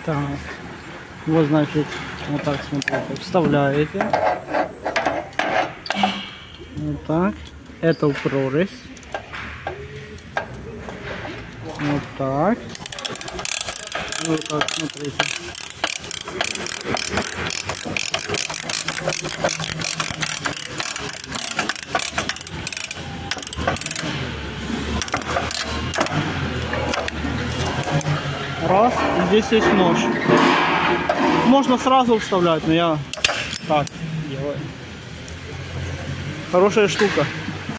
Так, вот значит, вот так смотрите, вставляете. Вот так. Это в прорезь. Вот так. Вот так, смотрите. Раз, и здесь есть нож. Можно сразу вставлять, но я так делаю. Хорошая штука.